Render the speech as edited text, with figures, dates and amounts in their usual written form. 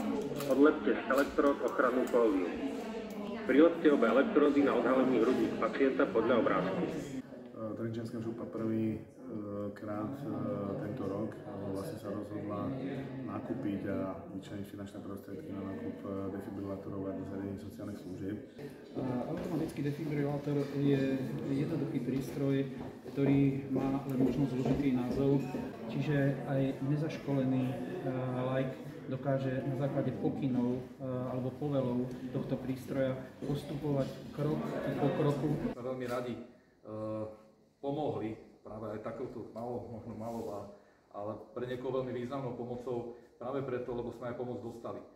Odlepte z elektrod ochrannú fóliu. Prilepte obe elektródy na odhalení hrudník pacienta podľa obrázku. Trenčianska župa prvýkrát tento rok vlastne sa rozhodla nakúpiť a vyčleniť finančné prostriedky na nákup defibrilátorov a zariadení sociálnych služieb. Automatický defibrilátor je jednoduchý prístroj, ktorý má len možno zložitý názov, čiže aj nezaškolený laik dokáže na základe pokynov alebo povelov tohto prístroja postupovať krok po kroku. Sme veľmi radi pomohli práve aj takouto možno malou, ale pre niekoho veľmi významnou pomocou práve preto, lebo sme aj pomoc dostali.